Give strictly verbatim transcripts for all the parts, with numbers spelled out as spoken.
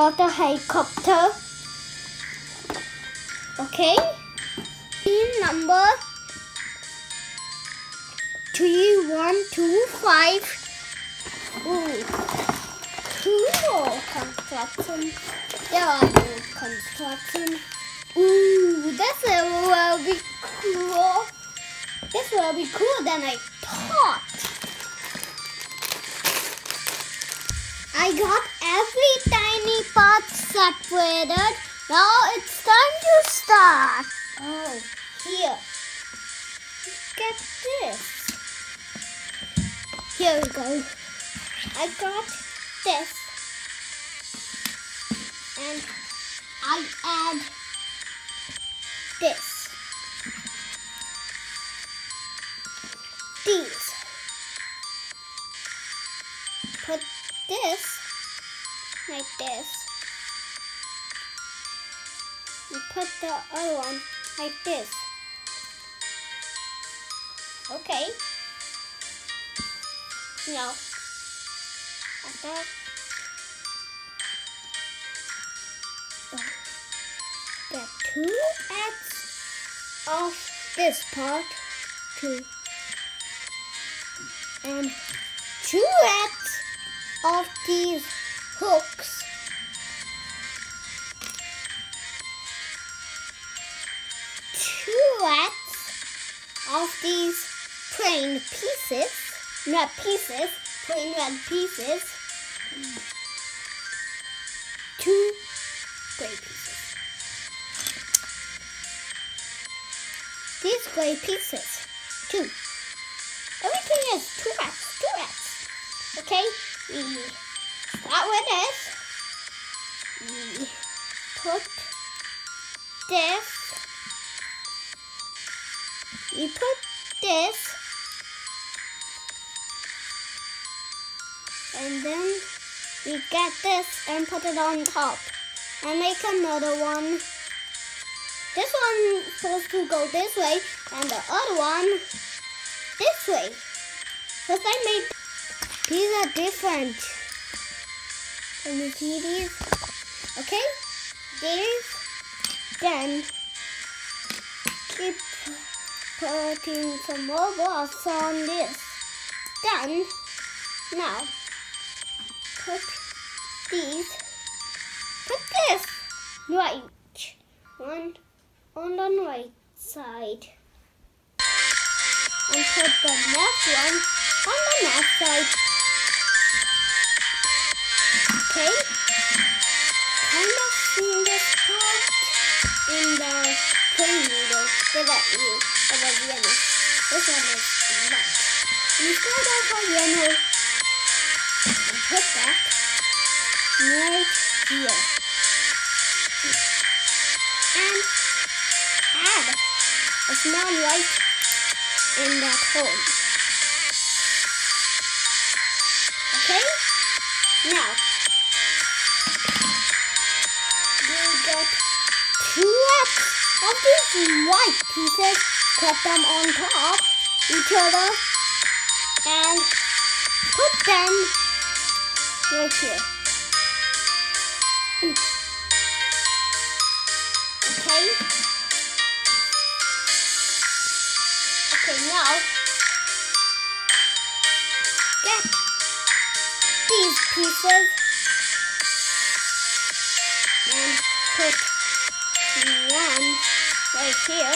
got a helicopter. Okay. Team number three one two five. Ooh. Two more construction. There are no construction. Ooh, this will be cool. This will be cooler than I thought. I got every tiny part separated. Now it's time to start. Oh, here. Get this. Here we go. I got this. And I add this. These. Put this like this. And put the other one like this. Okay. Now, like that. Get two ends of this part, two, and two ends of these hooks. Two ends of these plain pieces, not pieces, plain red pieces. Two gray pieces. These gray pieces, two. Everything is two rats, two rats. Okay, we start with this. We put this. We put this. And then we get this and put it on top. And make another one. This one is supposed to go this way, and the other one this way. Because I made these are different. Can you see these? Okay, these. Then keep putting some more blocks on this. Then now put these. Put this right one on the right side, and put the next one on the left side. Okay, kind of see this part in the plane needle that you over yellow. This one is white. You start off with yellow and put that right here. And add a small light in that hole. Okay? Now, you get two of these white pieces, put them on top each other, and put them right here. Okay? Okay, now get these pieces and put one right here,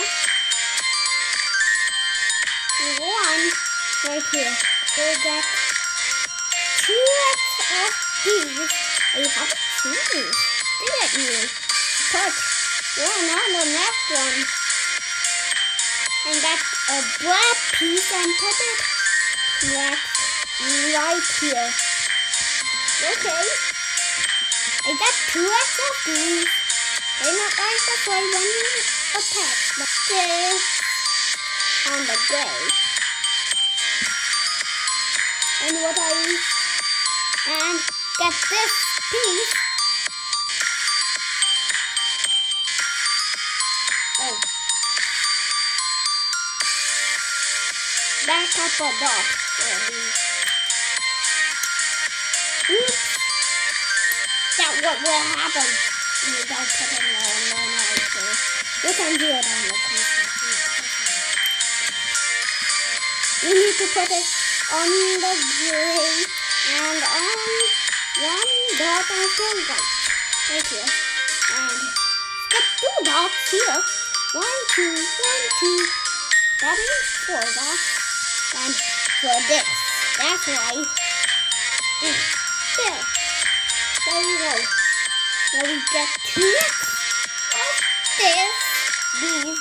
one right here. So get two of these. You haven't seen these, didn't you? Put one on the next one. And that's a black piece and put it right, right here. Okay. I got two of these. They're not like the way when you attack, but this on the gray. And what I and get this piece. Oh. Back up a dot. Oops. That what will happen when you don't put it on the right there. You can do it on the construction. You need to put it on the gray and on one dot of the white. Right here. And skip two dots here. One, two, one, two. That is four dots. And for this, that's why. There. There you go. Now we get two of this, these,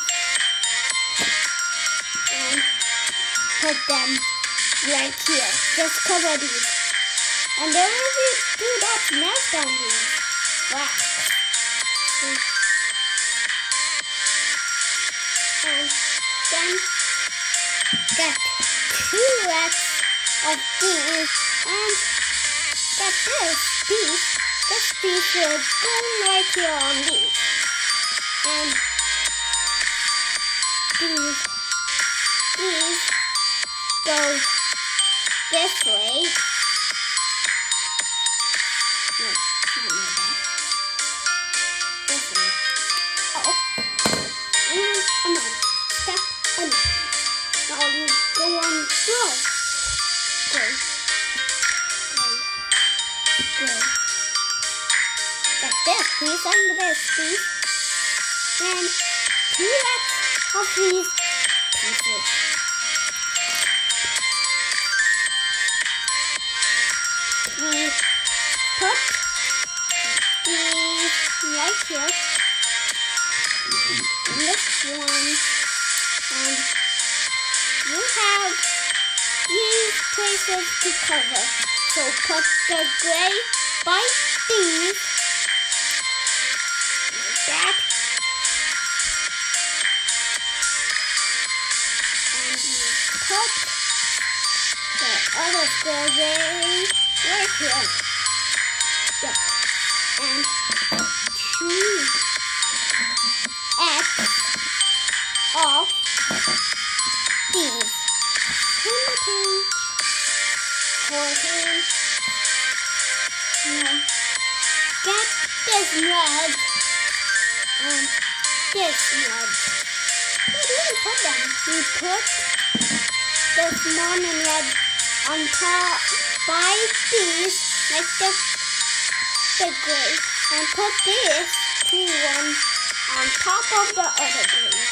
and put them right here. Just cover these. And there will be two dots left on these. Wow. And then get two racks of these and get this piece. This piece will go right here on these. And these, these go this way. No, I don't know that. This way. Oh. And and then step another. Now you go on go. Go. Go. Go. Like this piece and this piece. And two racks of these pieces. We put these right here. This one. And you have these places to cover. So put the gray by these. Like that. And you put the other gray right here. Yeah. And two X of these. Turn the page. fourteen. Now get this red and this red. Where do we put them? We put this one and red on top by these, like the, the gray, and put this green one on top of the other green.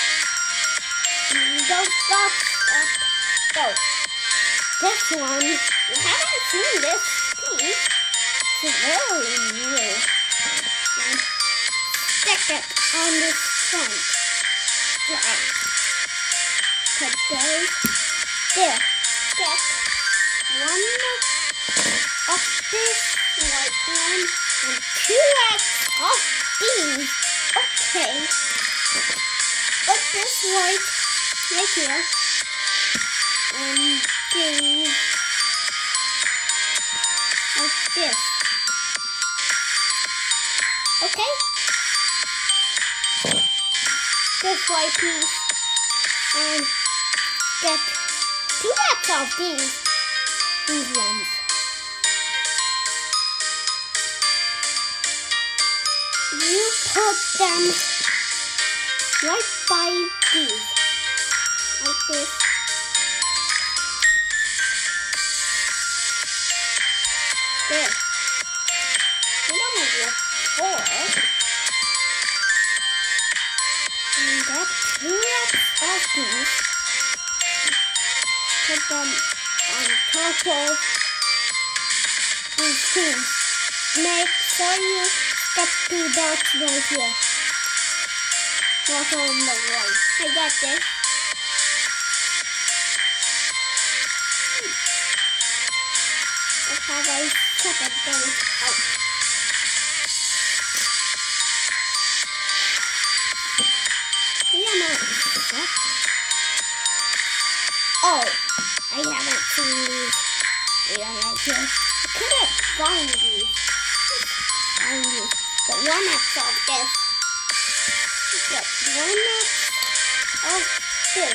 Those dots up. So, this one, we haven't seen this piece. It's very new. And stick it on the front. Yeah. Put those there. Stick one of this white one and two of these. Okay. Put this white right here. And these like this. Okay? This white piece. And get two racks of these. These ones. You put them right by these. Like this. There. We don't have enough four. And get two racks of these. Put them on top of these things. Make sure you get two dots right here. Not on the right. I got this. How I set those out. Yeah, no. Oh, I haven't seen these. They are right here. I could have found these. Found these. But one X of this. Get one X of this.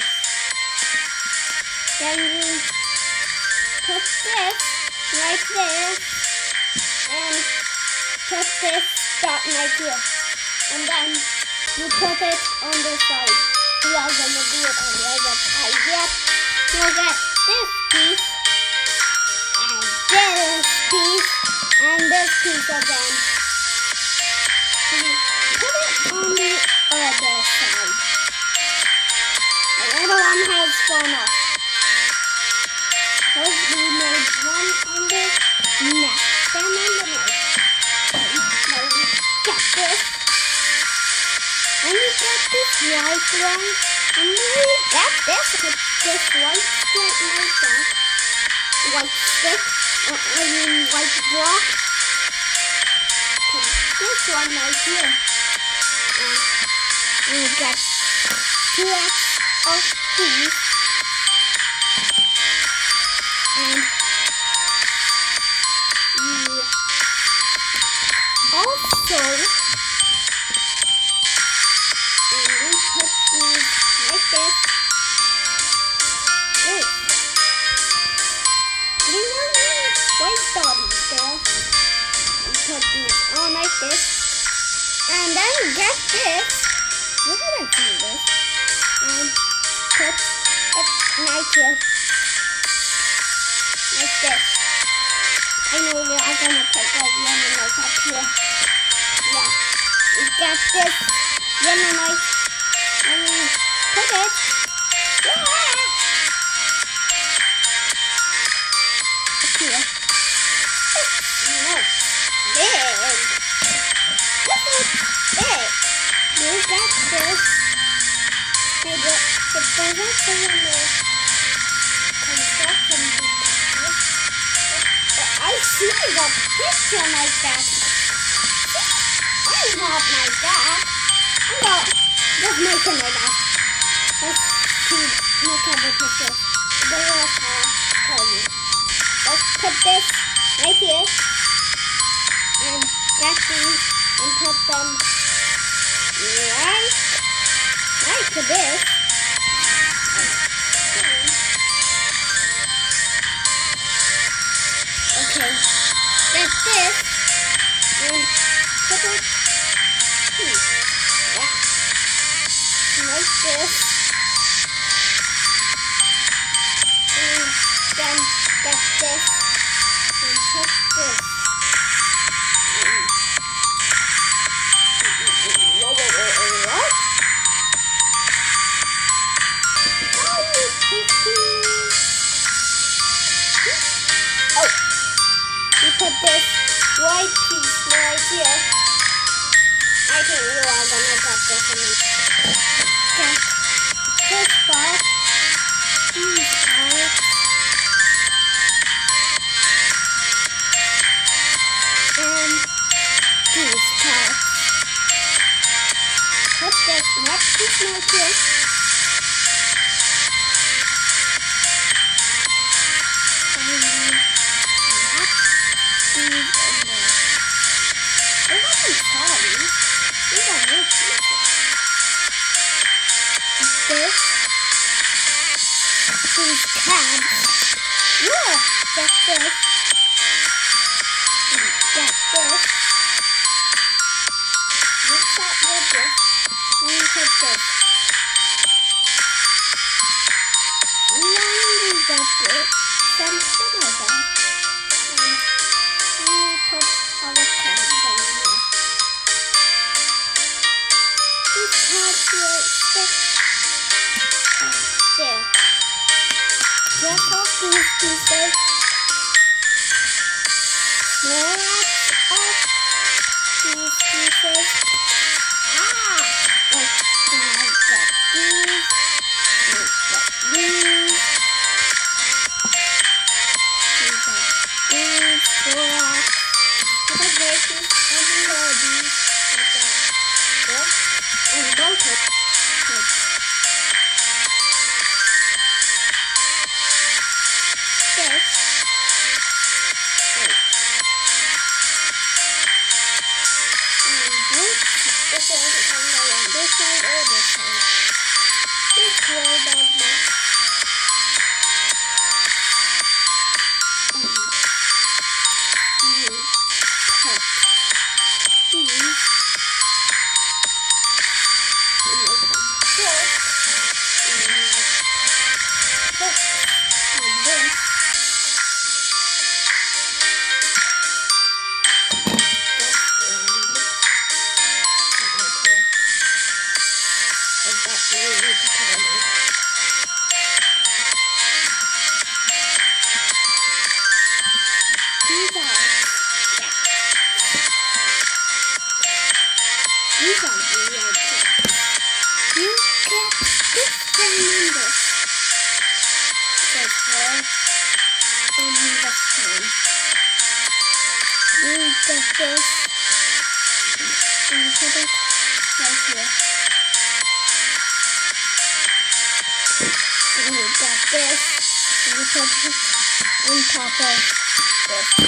Then you put this right there, and put this dot right here. And then you put it on this side. We are gonna do it on the other side. Yep. You'll get this piece. And this piece. And this piece again. And put it on the other side. The other one has fallen off. So we made one on the neck, then on the nose. Now we get this. And we get this white one. And we get this. Put this white stick like that. White stick. Or I mean white block. Put this one right here. And we get two X of these. And we also, and we put these like this. This. Three white bodies there. And put these on like this. And then we get this. You haven't seen this. And put it right here. Like this. I know we are gonna put the yellow light up here. Yeah. We got this yellow light and we put it. Yeah. Up here. It's not big. This is big. We got this. It doesn't say on the construction people. I see the picture like that. See? I'm not like that. I'm not just making it up. Let's see, look at the picture. The little car, tell you. Let's put this right here. And get these and put them right, right to this. Okay, get this and put it hmm, yeah, like this, and then get this and put this. And, whoa, whoa, whoa, what? How are you taking? Oh. We put this white piece right here. I think you are gonna get this in get this part, these parts, and these parts. Put this white piece right here. This, these cabs. Look, get this. And get this. Mix up with this. And put this. And then we got this. Something like that. And we put our cabs on here. These cabs will stick. There. Get off these pieces. Get off these pieces. Ah! Oh, and I got these. I got these. We got these. Four. Put a baking and below these. Like that. This. And both of them. This. We need to put it on. These are cats. These are real cats. You get this remember. That's all. And this time. We get this. And put it right here. And we got this. And we put it on top of this.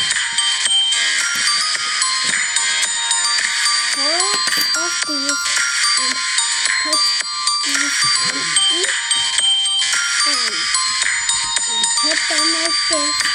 All of these and put these on each end and put them like this.